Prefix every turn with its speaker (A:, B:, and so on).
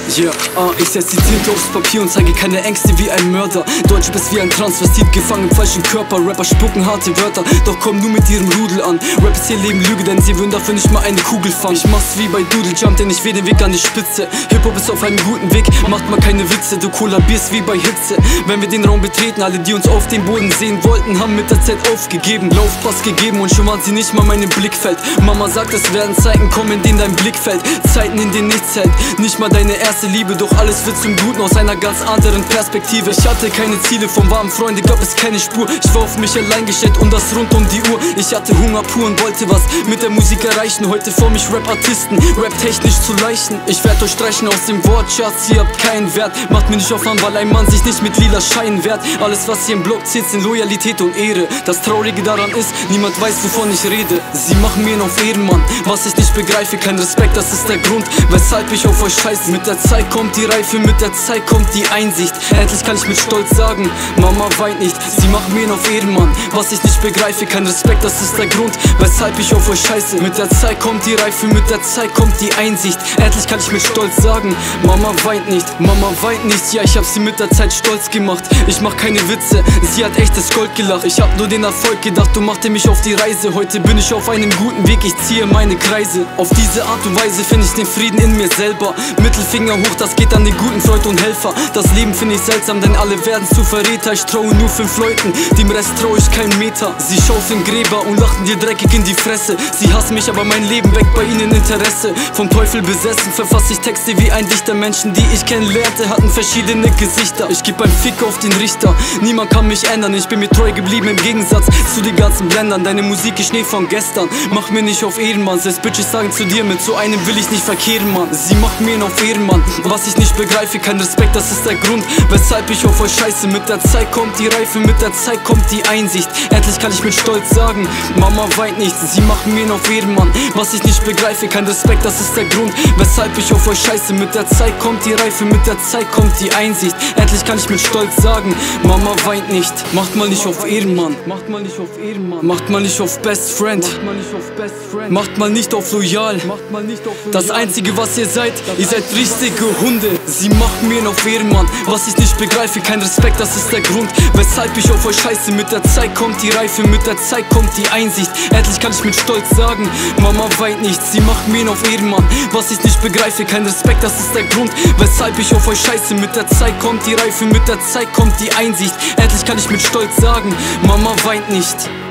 A: Yeah, ich setz die Tinte aufs Papier und zeige keine Ängste wie ein Mörder. Deutsch bist wie ein Transvestit, gefangen im falschen Körper. Rapper spucken harte Wörter, doch kommen nur mit ihrem Rudel an. Rappers hier leben Lüge, denn sie würden dafür nicht mal eine Kugel fangen. Ich mach's wie bei Doodle Jump, denn ich will den Weg an die Spitze. Hip-Hop ist auf einem guten Weg, macht mal keine Witze. Du kollabierst wie bei Hitze, wenn wir den Raum betreten. Alle, die uns auf dem Boden sehen wollten, haben mit der Zeit aufgegeben. Laufpass gegeben und schon waren sie nicht mal meinem Blickfeld. Mama sagt, es werden Zeiten kommen, in denen dein Blick fällt. Zeiten, in denen nichts hält, nicht mal deine erste Liebe. Doch alles wird zum Guten aus einer ganz anderen Perspektive. Ich hatte keine Ziele, vom warmen Freunde gab es keine Spur. Ich war auf mich allein gestellt und das rund um die Uhr. Ich hatte Hunger pur und wollte was mit der Musik erreichen. Heute vor mich Rap-Artisten, Rap technisch zu leichen. Ich werd euch streichen aus dem Wortschatz, ihr habt keinen Wert. Macht mir nicht auf an, weil ein Mann sich nicht mit lila Scheinen wehrt. Alles was hier im Block zählt sind Loyalität und Ehre. Das Traurige daran ist, niemand weiß wovon ich rede. Sie machen mir noch Ehrenmann, was ich nicht begreife. Kein Respekt, das ist der Grund, weshalb ich auf euch scheiße. Mit der Zeit kommt die Reife, mit der Zeit kommt die Einsicht. Endlich kann ich mit Stolz sagen, Mama weint nicht. Sie machen mir noch Ehrenmann, was ich nicht begreife. Kein Respekt, das ist der Grund, weshalb ich auf euch scheiße. Mit der Zeit kommt die Reife, mit der Zeit kommt die Einsicht. Endlich kann ich mit Stolz sagen, Mama weint nicht. Mama weint nicht, ja ich hab sie mit der Zeit stolz gemacht. Ich mach keine Witze, sie hat echtes Gold gelacht. Ich hab nur den Erfolg gedacht und machte mich auf die Reise. Heute bin ich auf einem guten Weg, ich ziehe meine Kreise. Auf diese Art und Weise finde ich den Frieden in mir selber. Mittelfinger hoch, das geht an den guten Freund und Helfer. Das Leben finde ich seltsam, denn alle werden zu Verräter. Ich traue nur 5 Leuten, dem Rest traue ich keinen Meter. Sie schaufeln Gräber und lachten dir dreckig in die Fresse. Sie hassen mich, aber mein Leben weckt bei ihnen Interesse. Vom Teufel besessen verfasse ich Texte wie ein Dichter. Menschen, die ich kennenlernte, hatten verschiedene Gesichter. Ich geb ein Fick auf den Richter, niemand kann mich ändern. Ich bin mir treu geblieben im Gegensatz zu den ganzen Blendern. Deine Musik ist Schnee von gestern, mach mir nicht auf Ehrenmann. Selbst Bitches sagen zu dir, mit so einem will ich nicht verkehren, Mann. Sie macht mir auf Ehrenmann, was ich nicht begreife. Kein Respekt, das ist der Grund, weshalb ich auf euch scheiße. Mit der Zeit kommt die Reife, mit der Zeit kommt die Einsicht. Endlich kann ich mit Stolz sagen, Mama weint nicht. Sie machen mir auf Ehrenmann, was ich nicht begreife. Kein Respekt, das ist der Grund, weshalb ich auf euch scheiße. Mit der Zeit kommt die Reife, mit der Zeit kommt die Einsicht. Endlich kann ich mit Stolz sagen, Mama weint nicht. Macht mal nicht auf Ehrenmann, macht mal nicht auf Ehrenmann, macht mal nicht auf Best Friend, macht mal nicht auf Best Friend, macht mal nicht auf loyal, macht mal nicht auf loyal. Das einzige was ihr seid richtige Hunde. Sie machen mir auf Ehrenmann, was ich nicht begreife. Kein Respekt, das ist der Grund, weshalb ich auf euch scheiße. Mit der Zeit kommt die Reife, mit der Zeit kommt die Einsicht. Endlich kann ich mit Stolz sagen, Mama weint nicht. Sie machen mir auf Ehrenmann, was ich nicht begreife. Kein Respekt, das ist der Grund, weshalb ich auf euch scheiße. Mit der Zeit kommt die Reife, mit der Zeit kommt die Einsicht. Endlich kann ich mit Stolz sagen, Mama weint nicht.